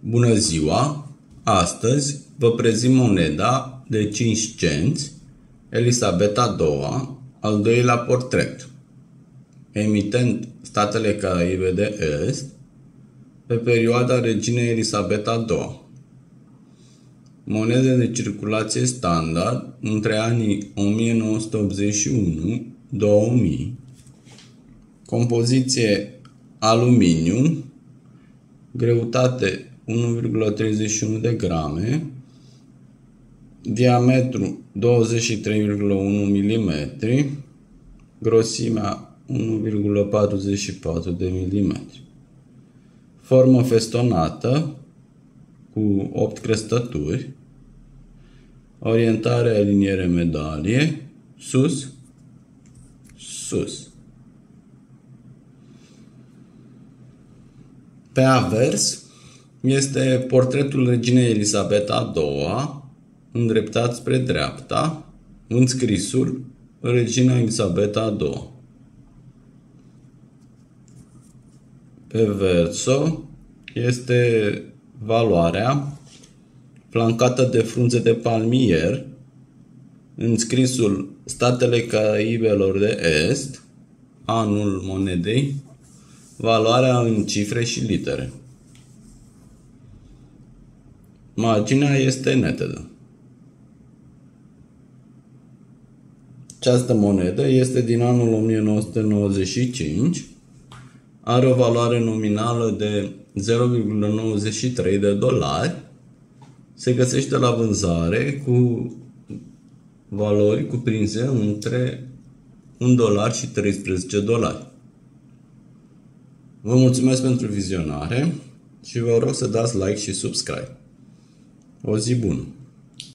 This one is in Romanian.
Bună ziua! Astăzi vă prezint moneda de 5 cenți, Elisabeta II, al doilea portret, emitent Statele Caraibe de Est, pe perioada reginei Elisabeta II. Monede de circulație standard între anii 1981-2000, compoziție aluminiu, greutate 1,31 de grame, diametru 23,1 mm, grosimea 1,44 de mm. Formă festonată cu 8 crestături, orientare aliniere medalie, sus, sus. Pe avers este portretul reginei Elisabeta II, îndreptat spre dreapta, înscrisul Regina Elisabeta II. Pe verso este valoarea flancată de frunze de palmier, înscrisul Statele Caraibelor de Est, anul monedei, valoarea în cifre și litere. Marginea este netedă. Această monedă este din anul 1995, are o valoare nominală de 0,93 de dolari, se găsește la vânzare cu valori cuprinse între 1 dolar și 13 dolari. Vă mulțumesc pentru vizionare și vă rog să dați like și subscribe. O zi bună!